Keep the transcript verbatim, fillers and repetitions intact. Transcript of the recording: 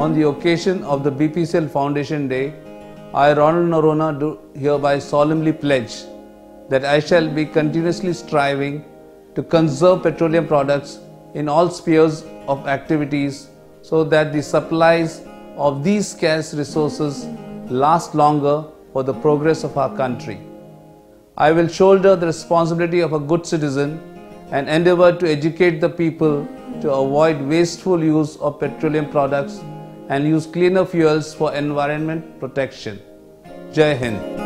On the occasion of the B P C L Foundation Day, I, Ronald Noronha, do hereby solemnly pledge that I shall be continuously striving to conserve petroleum products in all spheres of activities so that the supplies of these scarce resources last longer for the progress of our country. I will shoulder the responsibility of a good citizen and endeavour to educate the people to avoid wasteful use of petroleum products and use cleaner fuels for environment protection. Jai Hind.